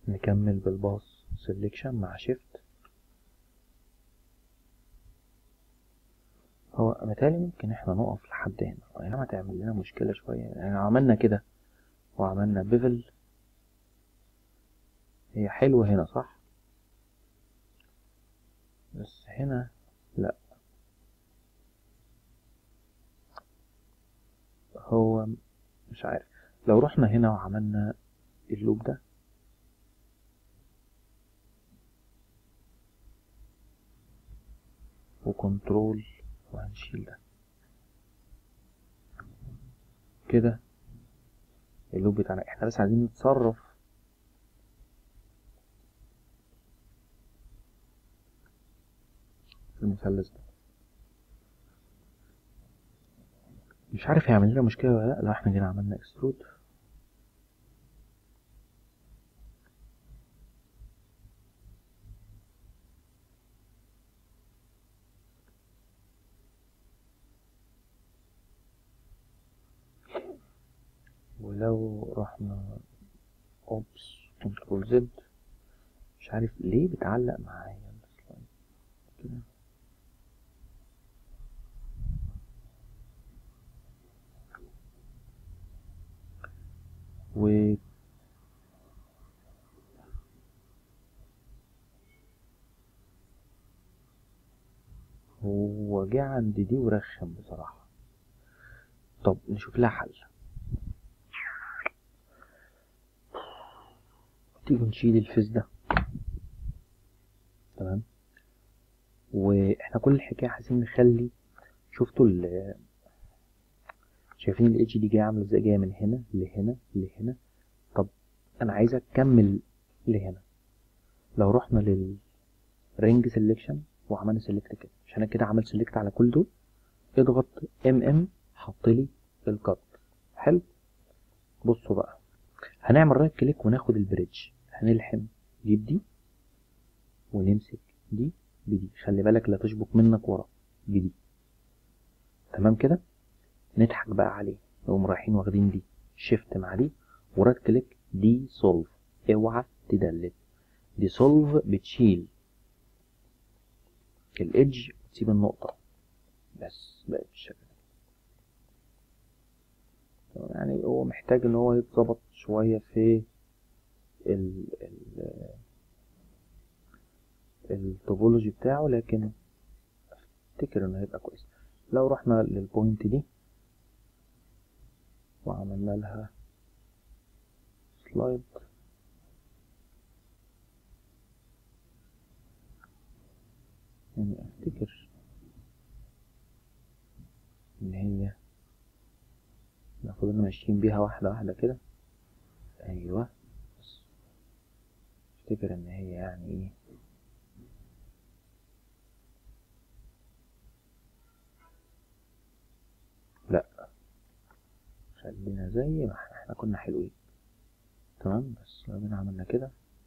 نكمل بالباص سيلكشن مع شيفت. هو متهيألي ممكن احنا نقف لحد هنا، يعني هتعمل لنا مشكلة شوية. يعني عملنا كده وعملنا بيفل، هي حلوة هنا صح، بس هنا لا. هو مش عارف، لو رحنا هنا وعملنا اللوب ده وكنترول وهنشيل ده كده، اللوب بتاعنا احنا بس عايزين نتصرف في المثلث ده. مش عارف هيعمل لنا مشكلة ولا لا لو احنا جينا عملنا اكسترود. ولو رحنا اوبس كنترول زد، مش عارف ليه بتعلق معايا كده. و هو جه عند دي ورخم بصراحة. طب نشوف لها حل. تيجي نشيل الفيس ده، تمام. واحنا كل الحكاية عايزين نخلي، شفتوا شايفين الاتش دي جايه عامله ازاي، جايه من هنا لهنا لهنا. طب انا عايز اكمل لهنا. لو رحنا للرينج سيلكشن وعملنا سيلكت كده، مش انا كده عمل سيلكت على كل دول، اضغط حط لي الكات. حلو. بصوا بقى، هنعمل رايت كليك وناخد البريدج، هنلحم دي بدي ونمسك دي بدي، خلي بالك لا تشبك منك ورا بدي. تمام كده. نضحك بقى عليه، نقوم رايحين واخدين دي شيفت مع دي ورايت كليك دي سولف. اوعى تدلت، دي سولف بتشيل الايدج وتسيب النقطة بس بقت بالشكل ده. يعني هو محتاج ان هو يتظبط شوية في ال التوبولوجي بتاعه، لكن افتكر انه هيبقى كويس. لو رحنا للبوينت دي وعملنا لها سلايد، يعني افتكر ان هي المفروض ان ماشيين بيها واحدة واحدة كده. ايوه، بس افتكر ان هي يعني ايه، لا خلينا زي ما احنا كنا حلوين. تمام. بس لو جينا عملنا كده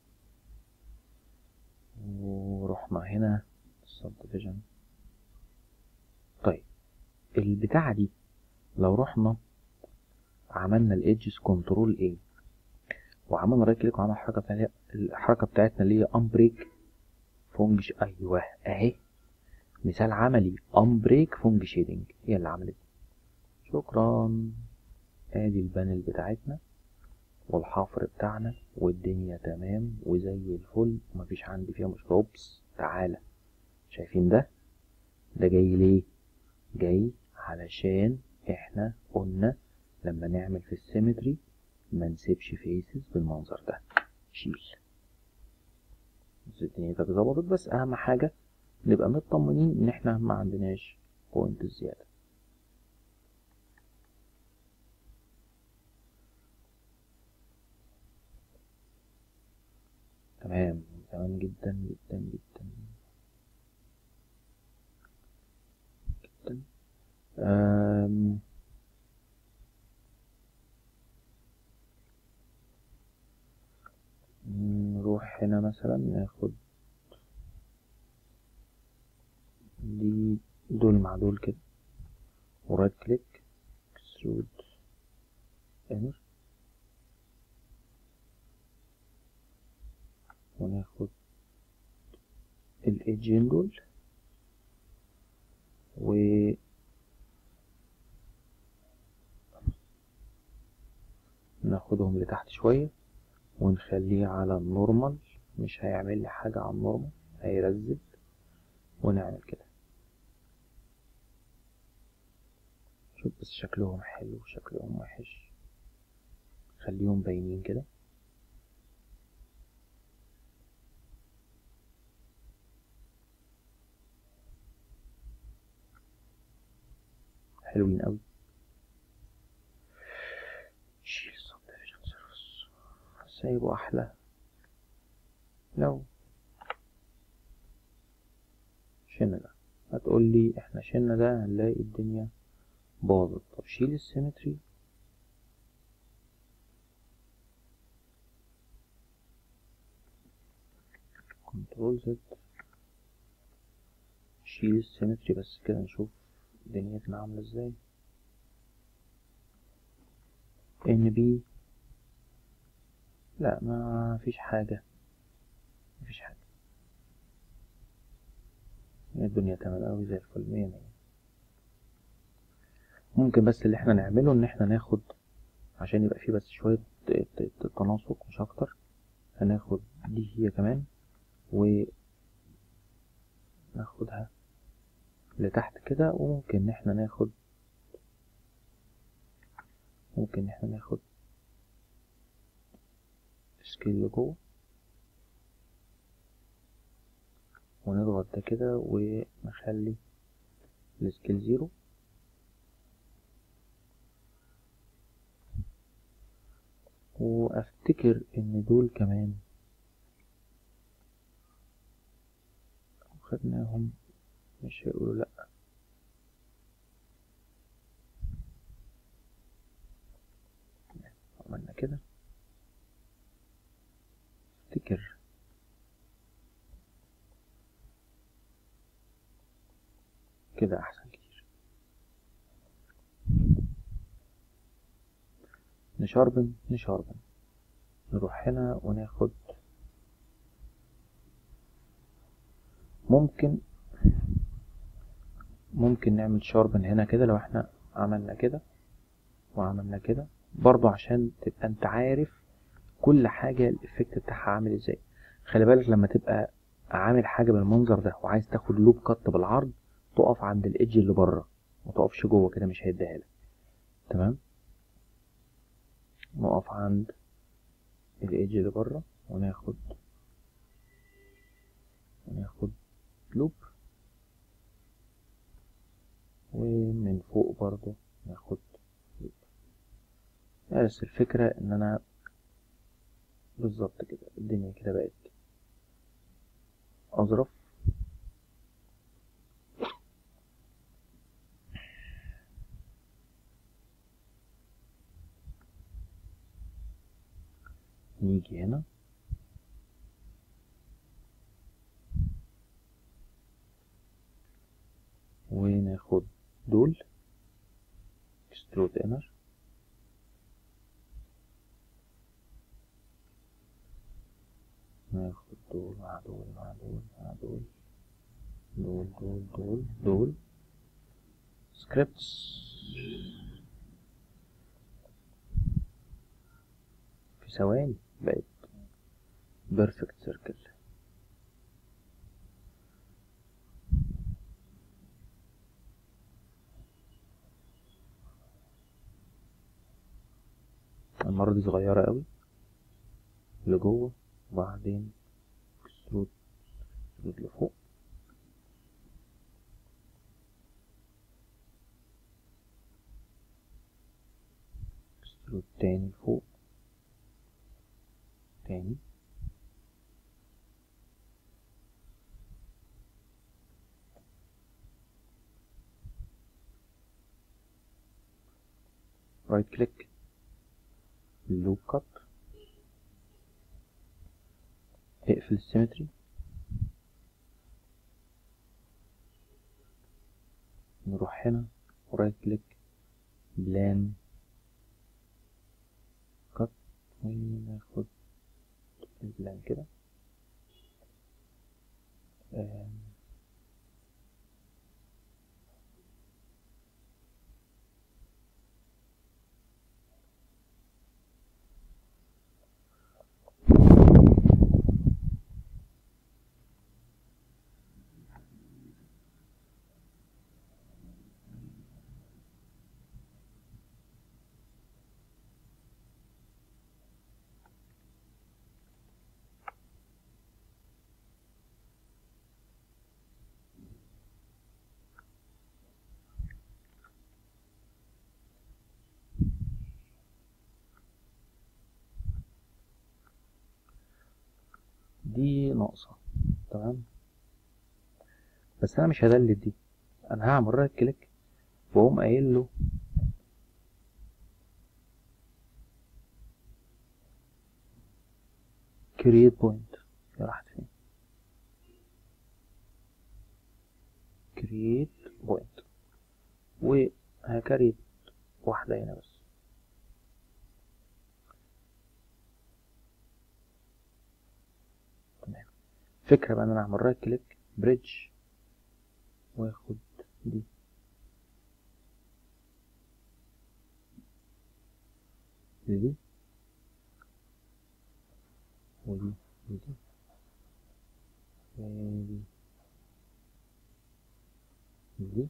ورحنا هنا subdivision. طيب البتاعة دي لو رحنا عملنا الايدجز كنترول ايه وعملنا رايت كليك وعملنا الحركة بتاعتنا اللي هي امبريك فونج. ايوه اهي مثال عملي، امبريك فونج شيدنج هي اللي عملت. شكرا. ادي البانل بتاعتنا والحفر بتاعنا والدنيا تمام وزي الفل ومفيش عندي فيها مشكلة. اوبس تعالى، شايفين ده جاي ليه؟ جاي علشان احنا قلنا لما نعمل في السيمتري ما نسيبش فيسز بالمنظر ده. شيل. الدنيا ظبطت، بس اهم حاجة نبقى مطمنين ان احنا ما عندناش بوينت زيادة. تمام تمام جدا جدا جدا جدا. نروح هنا مثلا ناخد دي دول مع دول كده ورايت كليك اكسترود انر. وناخد الايدجين دول وناخدهم لتحت شوية ونخليه على النورمال، مش هيعمل لي حاجة على النورمال، هيرزل. ونعمل كده. شوف بس شكلهم حلو شكلهم وحش، خليهم باينين كده. حلوين قوي. شيل السبديفيجن سيرفيس بس هيبقوا احلى لو شلنا ده. هتقول لي احنا شلنا ده هنلاقي الدنيا باظت. طب شيل السيمتري، كنترول زد، شيل السيمتري بس كده نشوف دنيتنا عاملة ازاي. ان بي لا ما فيش حاجة، مفيش حاجة، الدنيا تمام اوي زي الفل، مية مية. ممكن بس اللي احنا نعمله ان احنا ناخد، عشان يبقى فيه بس شوية تناسق مش اكتر، هناخد دي هي كمان وناخدها لتحت كده. وممكن ان احنا ناخد، ممكن ان احنا ناخد سكيل لجوه ونضغط ده كده ونخلي السكيل 0. وافتكر ان دول كمان خدناهم، مش هيقولوا لا. عملنا كده، افتكر كده احسن كتير. نشاربن نروح هنا وناخد، ممكن نعمل شاربن هنا كده. لو احنا عملنا كده وعملنا كده برضو، عشان تبقى انت عارف كل حاجة الافكت بتاعها عامل ازاي. خلي بالك لما تبقى عامل حاجة بالمنظر ده وعايز تاخد لوب كات بالعرض، تقف عند الايدج اللي بره، ما تقفش جوه كده، مش هيديها لك. تمام، نقف عند الايدج اللي بره وناخد لوب، ومن فوق برضو ناخد لوب. بس الفكرة ان انا بالظبط كده الدنيا كده بقت اظرف. نيجي هنا وناخد دول اكسترود انر، ناخد دول مع دول مع دول مع دول، دول سكريبتس في ثواني بقت بيرفكت سيركل. المرة دي صغيرة قوي لجوه، وبعدين اكسترود لفوق، اكسترود تاني لفوق تاني، رايت كليك لوب كات، اقفل السيمتري، نروح هنا ورايت كليك بلان كات، وناخد البلان كده آه، دي ناقصة. تمام، بس انا مش هدلت دي، انا هعمل رايت كليك واقوم قايل له create point. يا راحت فين؟ create point، وهكريت واحدة هنا بس. تمام، فكرة بقى ان انا اعمل رايت كليك بريدج واخد دي ودي ودي ودي ودي ودي،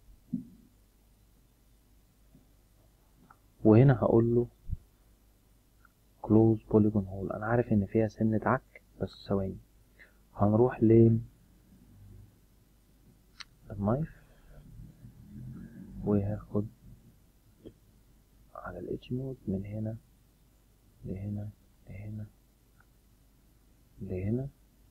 وهنا هقول له close polygon hole. انا عارف ان فيها سنة عك، بس ثواني، هنروح للنايف وهاخد على الاتش مود من هنا لهنا لهنا لهنا،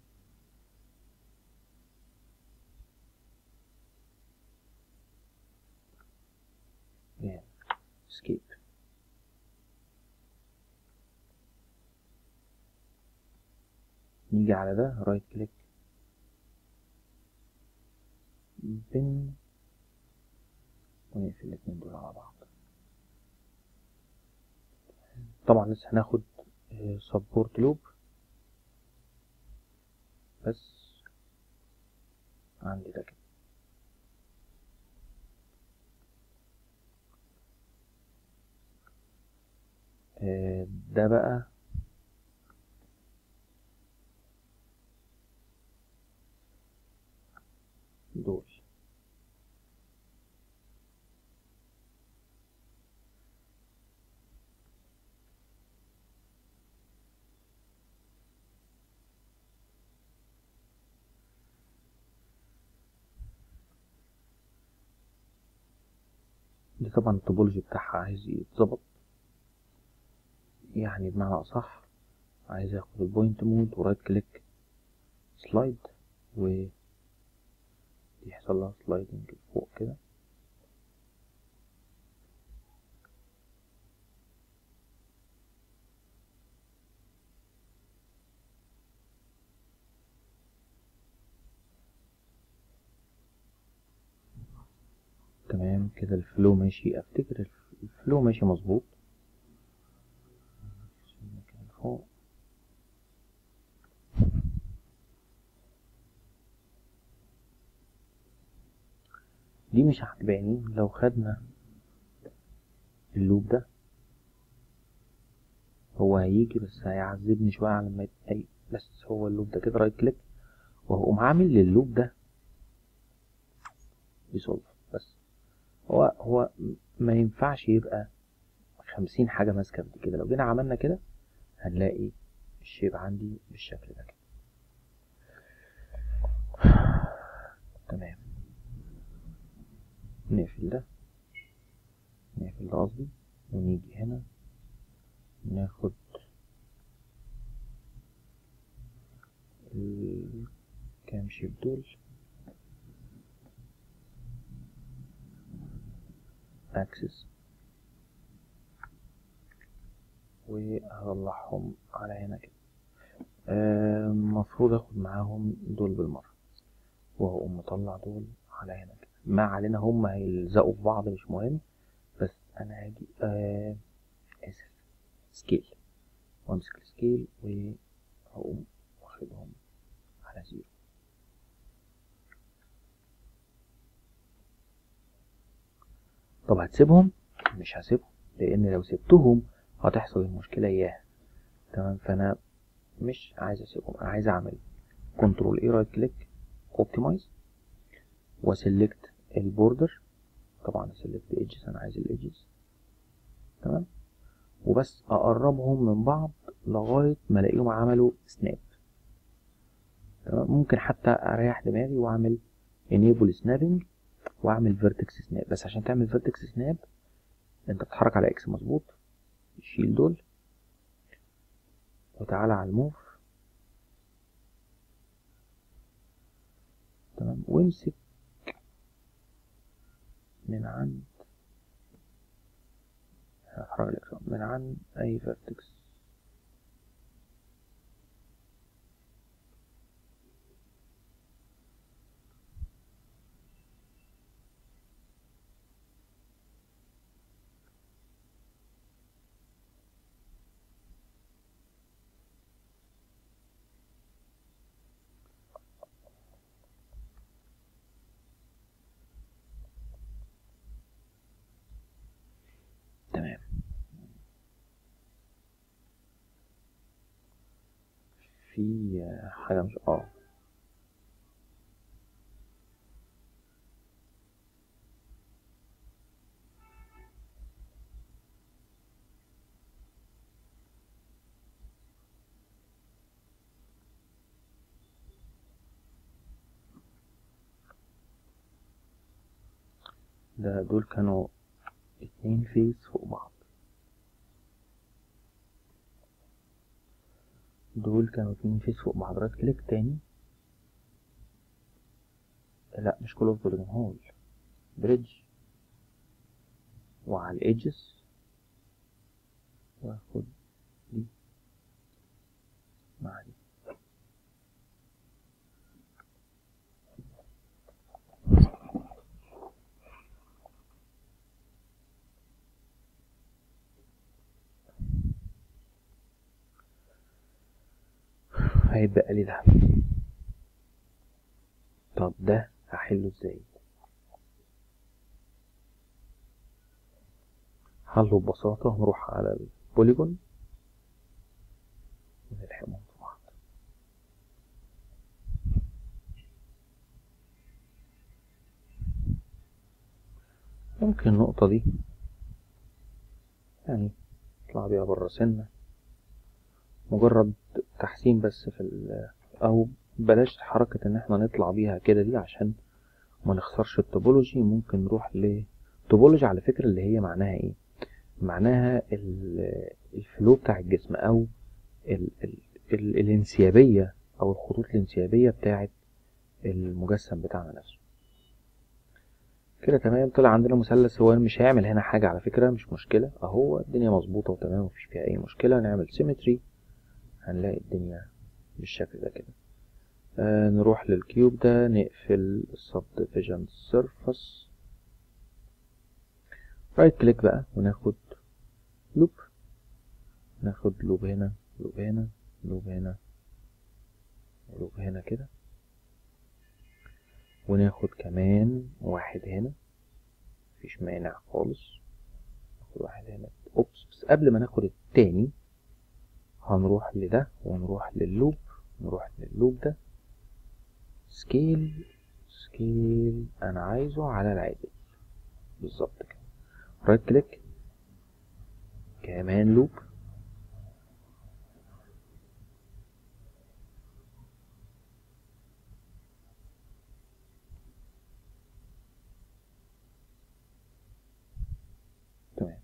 لهنا اسكيب. نيجي على ده رايت كليك بن ونقفل الاتنين دول على بعض. طبعا لسه هناخد سبورت لوب، بس عندي ده كده. ده بقى دول. دي طبعا التوبولوجي بتاعها عايز يتظبط، يعني بمعنى اصح عايز اخد البوينت مود ورايت كليك سلايد، ودي يحصل لها سلايدنج لفوق كده. تمام كده الفلو ماشي، افتكر الفلو ماشي مظبوط. فوق دي مش هتباني لو خدنا اللوب ده، هو هيجي بس هيعذبني شوية على ما بس هو اللوب ده كده رايت كليك وهقوم عامل لللوب ده يسولف. بس هو ما ينفعش يبقى 50 حاجة ماسكة في كده. لو جينا عملنا كده هنلاقي الشيب عندي بالشكل ده كده. تمام، نقفل ده، نقفل ده قصدي، ونيجي هنا ناخد الكام شيب دول اكسس، وهطلعهم على هنا كده. المفروض اخد معاهم دول بالمرة، وهقوم مطلع دول على هنا كده. ما علينا، هم هيلزقوا في بعض مش مهم، بس انا هاجي اسف سكيل، وامسك السكيل وهقوم واخدهم على 0. طب هتسيبهم؟ مش هسيبهم، لان لو سبتهم هتحصل المشكله اياها. تمام، فانا مش عايز اسيبهم، انا عايز اعمل كنترول اي رايت كليك اوبتمايز واسلكت البوردر. طبعا اسلكت ايدجز، انا عايز الايدجز. تمام، وبس اقربهم من بعض لغايه ما الاقيهم عملوا سناب. تمام، ممكن حتى اريح دماغي واعمل enable snapping واعمل vertex snap. بس عشان تعمل vertex snap انت بتتحرك على اكس مظبوط، شيل دول وتعالى على الموف. تمام، وامسك من عند، هتحرك الاكس من عند اي vertex. تمام، في حاجة مش دول كانوا 2 فيس فوق بعض. دول كانوا 2 فيس فوق بعض. رايت كليك تاني، لا مش كل اوف بوليجون هول، بريدج، وعلى الايدجز واخد دي مع دي. هيتبقى لي ده. طب ده هحله ازاي؟ حله ببساطة، هنروح على البوليجون ونلحمهم في بعض. ممكن النقطة دي يعني نطلع بيها بره سنة، مجرد تحسين بس في او بلاش حركة ان احنا نطلع بيها كده دي عشان ما نخسرش التوبولوجي. ممكن نروح لتوبولوجي على فكرة اللي هي معناها ايه؟ معناها الفلو بتاع الجسم او الانسيابية او الخطوط الانسيابية بتاعت المجسم بتاعنا نفسه. كده تمام، طلع عندنا مثلث. هو مش هيعمل هنا حاجة على فكرة، مش مشكلة، اهو الدنيا مظبوطة وتمام مفيش فيها اي مشكلة. نعمل سيمتري هنلاقي الدنيا بالشكل ده كده. نروح للكيوب ده، نقفل subdivision surface، رايت كليك بقى وناخد لوب. ناخد لوب هنا، لوب هنا، لوب هنا، لوب هنا كده، وناخد كمان واحد هنا، مفيش مانع خالص. ناخد واحد هنا، اوبس. بس قبل ما ناخد التاني هنروح لده ونروح لللوب، نروح لللوب ده، سكيل، سكيل انا عايزه على العادل بالظبط كده. رايت كليك كمان لوب، تمام.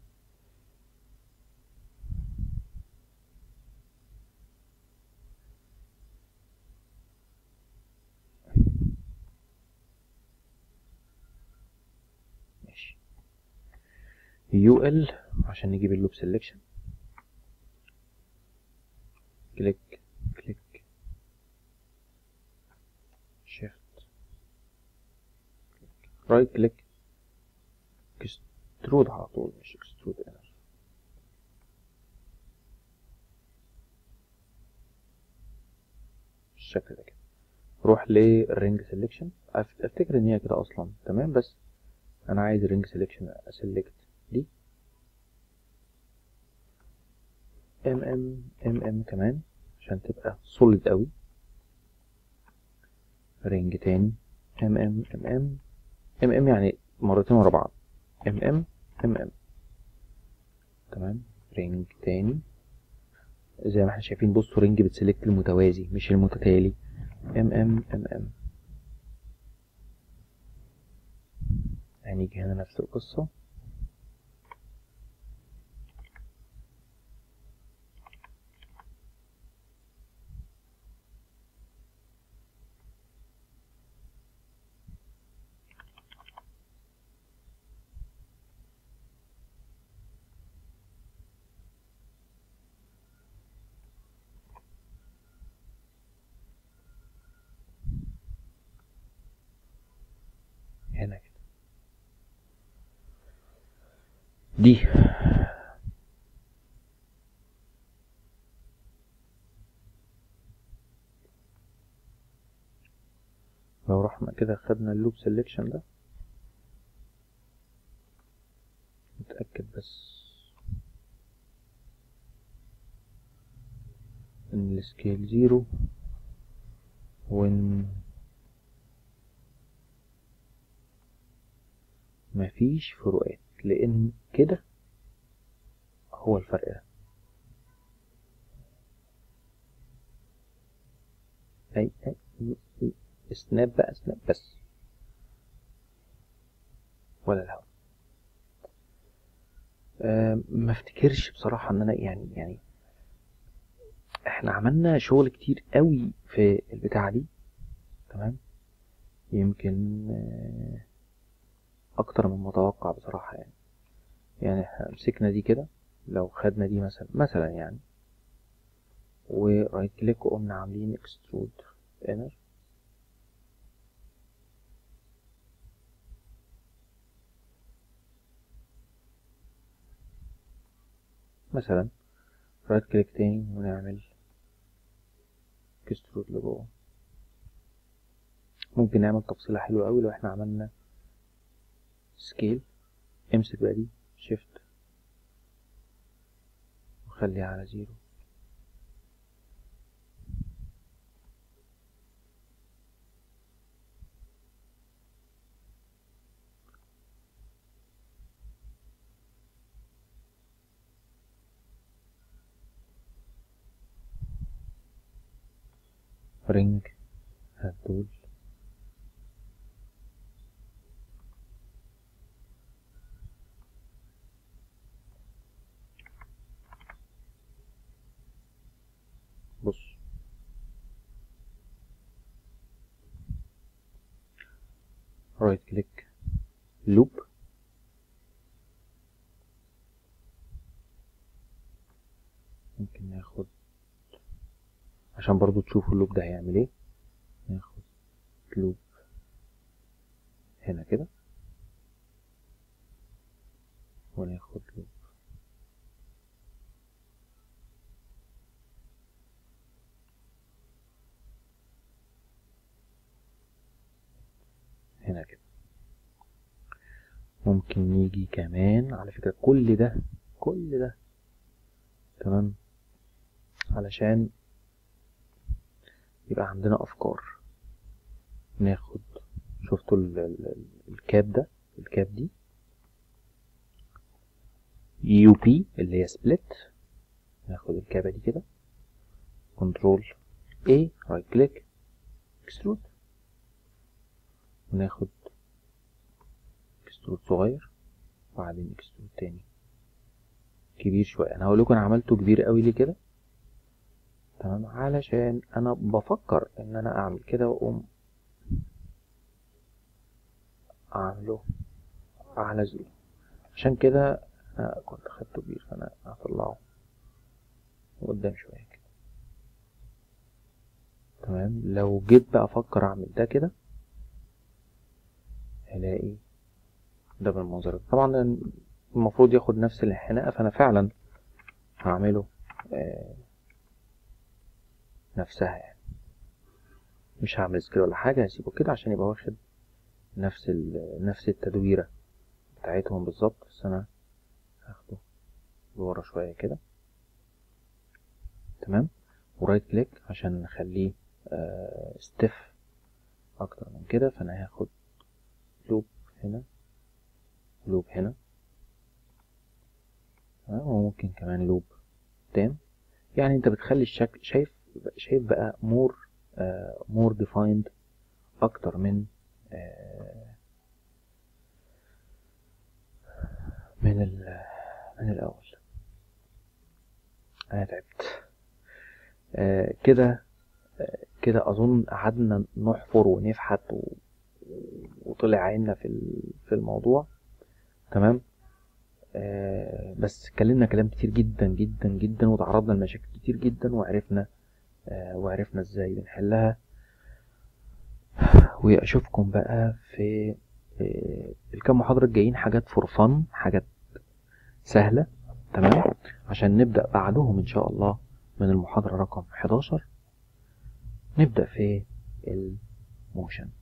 ماشي، يو ال عشان نجيب اللوب سيلكشن، كليك كليك شيفت رايت كليك اكسترود على طول، مش اكسترود انر. بالشكل ده كده. روح للرينج سيلكشن، افتكر ان هي كده اصلا تمام، بس انا عايز رينج سيلكشن اسلكت دي ام كمان عشان تبقى سوليد قوي. رينج تاني ام يعني مرتين ورا بعض ام تمام. رينج تاني زي ما احنا شايفين، بصوا رينج بتسلكت المتوازي مش المتتالي. ام هنيجي هنا نفس القصة. هنا كده دي لو رحنا كده خدنا اللوب سيلكشن ده، نتأكد بس ان السكيل 0 وان مفيش فروقات، لان كده هو الفرق ده. اي سناب بقى، سناب بس ولا الهوا. ما افتكرش بصراحة ان انا يعني احنا عملنا شغل كتير قوي في البتاعة دي، تمام. يمكن اكتر من متوقع بصراحة يعني احنا مسكنا دي كده، لو خدنا دي مثلا يعني، ورايت كليك وقمنا عاملين اكسترود انر، مثلا رايت كليك تاني ونعمل اكسترود لجوه. ممكن نعمل تفصيلة حلوة قوي لو احنا عملنا سكيل. امسك بقى دي شيفت وخليها على 0. رينج هتدول بص، رايت كليك لوب، ممكن ناخد عشان برضو تشوفوا اللوب ده هيعمل ايه. ناخد لوب هنا كده، وناخد لوب هنا كده. ممكن نيجي كمان على فكرة كل ده تمام، علشان يبقى عندنا افكار. ناخد، شفتوا الكاب ده، الكاب دي يو بي اللي هي سبليت. ناخد الكابة دي كده، كنترول A رايت كليك اكسترود، وناخد اكسترود صغير وبعدين اكسترود تاني كبير شوية. انا هقول لكم انا عملته كبير قوي ليه كده، تمام، علشان انا بفكر ان انا اعمل كده واقوم اعمله على 0. عشان كده كنت خدته كبير، فانا هطلعه قدام شوية كده، تمام. لو جيت بقى افكر اعمل ده كده، هلاقي ده بالمنظر ده. طبعا المفروض ياخد نفس الانحناء، فانا فعلا هعمله نفسها يعني، مش هعمل سكيل ولا حاجة، هسيبه كده عشان يبقى واخد نفس التدويرة بتاعتهم بالظبط، بس انا هاخده لورا شوية كده. تمام. ورايت كليك عشان نخليه ستيف اكتر من كده، فانا هاخد لوب هنا لوب هنا. تمام. وممكن كمان لوب قدام. يعني انت بتخلي الشكل شايف بقى مور ديفايند اكتر من من الاول. انا تعبت كده اظن قعدنا نحفر ونفحت وطلع عيننا في الموضوع. تمام. بس اتكلمنا كلام كتير جدا جدا جدا، وتعرضنا لمشاكل كتير جدا، وعرفنا ازاي بنحلها. واشوفكم بقى في الكام محاضرة الجايين، حاجات فور فن، حاجات سهلة. تمام. عشان نبدأ بعدهم ان شاء الله من المحاضرة رقم 11 نبدأ في الموشن.